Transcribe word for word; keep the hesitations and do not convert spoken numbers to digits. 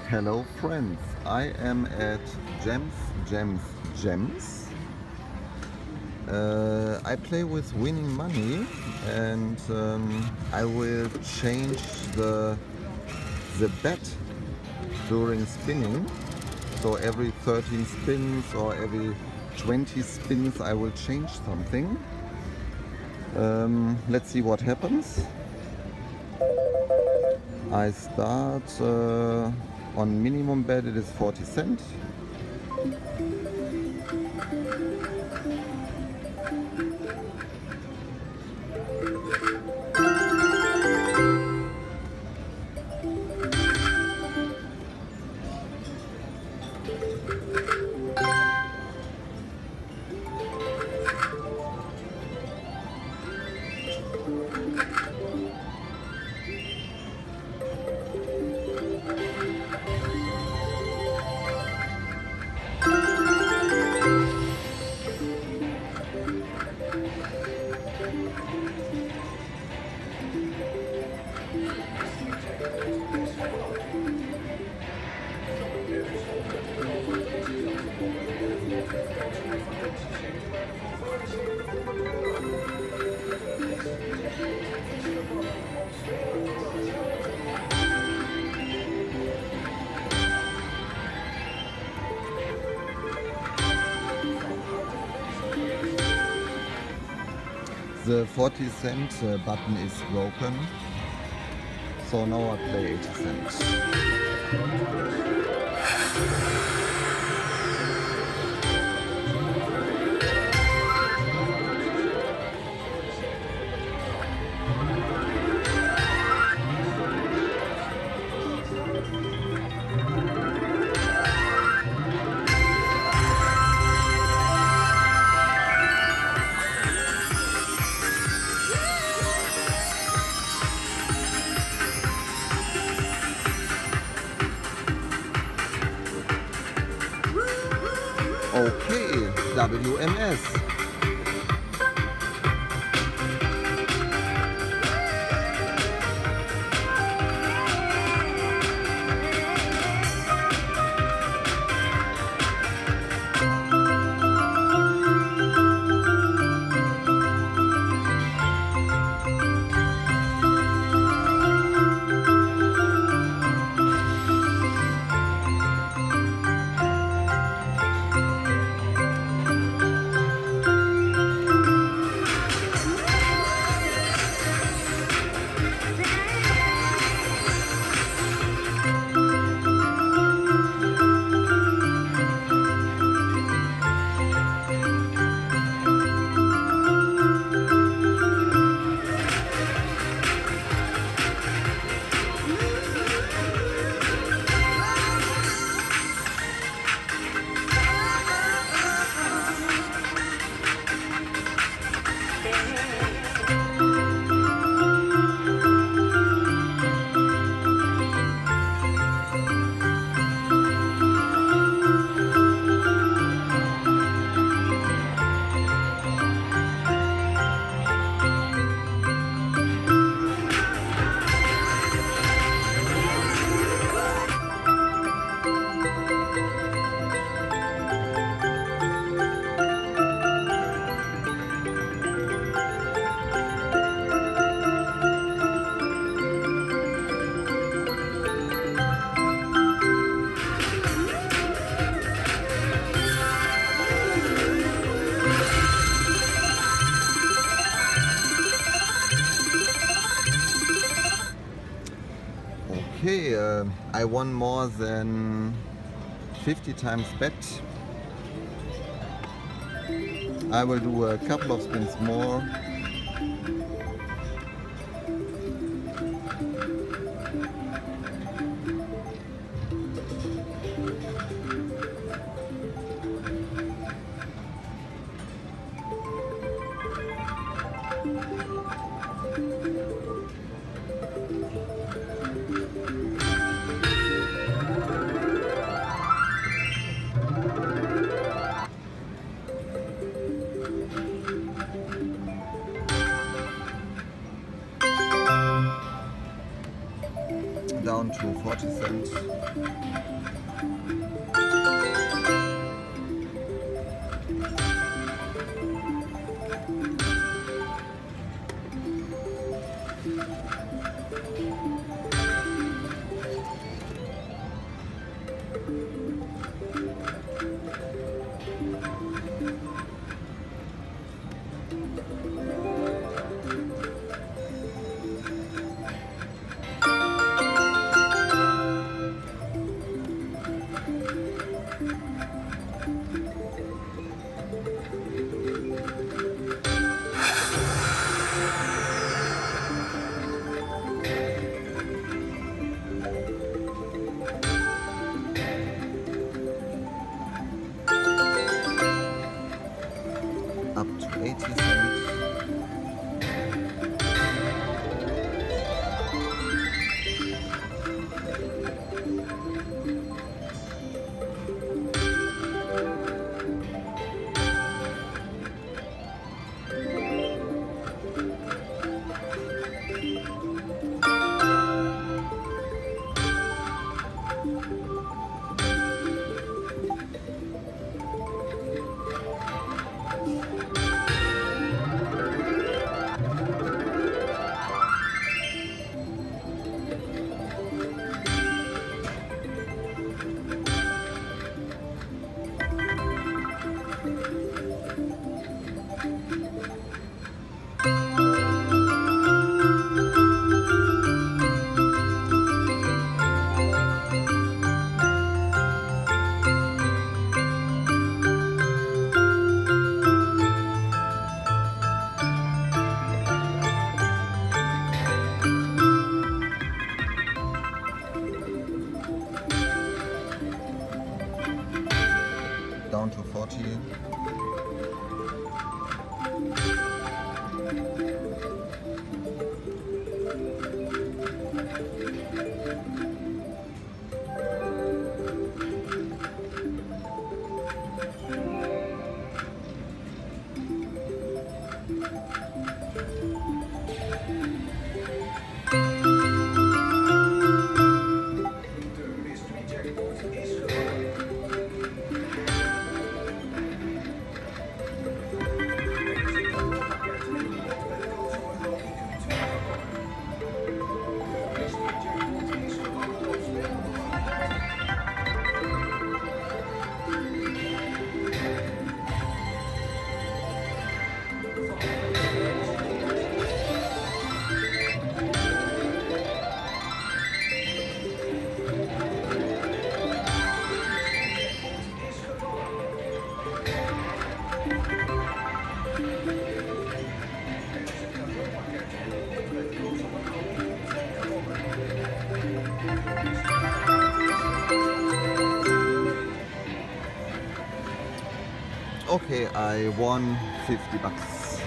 Hello friends, I am at Gems, Gems, Gems. Uh, I play with winning money and um, I will change the, the bet during spinning. So every thirteen spins or every twenty spins I will change something. Um, let's see what happens. I start uh, on minimum bet, it is forty cents. The forty cent uh, button is broken, so now I play eighty cents. Okay, W M S. Okay, uh, I won more than fifty times bet. I will do a couple of spins more. down to forty cents. Up to eighty cents. Down to forty. Okay, I won fifty bucks.